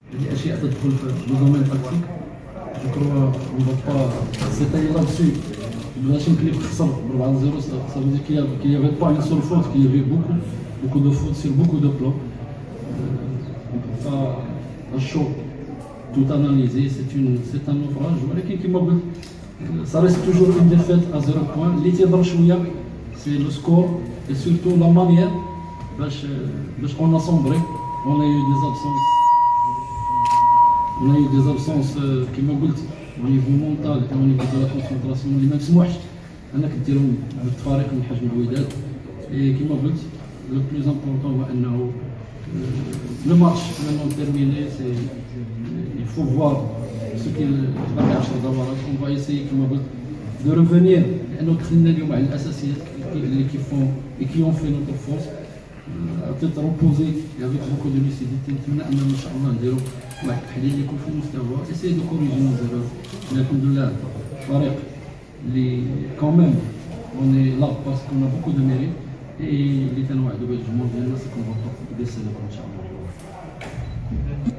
هذه اشياء تدخل في لو دومين تاكتيك. جو كرو اون فا با سيتاي لا دسي. باش يمكن لك تخسر ب 4-0 ça veut dire qu'il y avait pas une seule faute, qu'il y avait beaucoup de fautes sur beaucoup de plans. On peut pas à chaud tout analyser, c'est un naufrage. ولكن كما قلت ça reste toujours une défaite à 0 points. اللي تيضر شويه c'est le score et surtout la manière باش on a sombré. On a eu des absences. On a eu des absences كما قلت au niveau mental et au niveau de la concentration اللي ما مسموحش انك ديرهم بالتفاريق من حجم الوداد. et كما قلت le plus important هو انه le match maintenant terminé, il faut voir ce qu'il va faire. On va essayer كما قلت de revenir لانه دخلنا اليوم على الاساسيات qui ont fait notre force. peut-être reposer avec beaucoup de lucidité. نتمنى ان ان شاء الله نديروا واحد التحليل يكون في المستوى essayer de corriger nos erreurs. الحمد لله فريق اللي quand même on est là parce qu'on a beaucoup de mérite et اللي تنوعدوا به الجمهور ديالنا سي كون فا بايسي ان شاء الله.